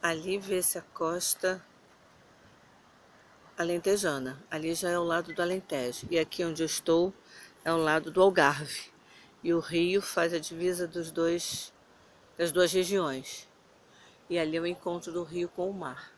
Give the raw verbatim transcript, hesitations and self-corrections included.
Ali vê-se a costa alentejana. Ali já é o lado do Alentejo. E aqui onde eu estou é o lado do Algarve. E o rio faz a divisa dos dois, das duas regiões. E ali é o encontro do rio com o mar.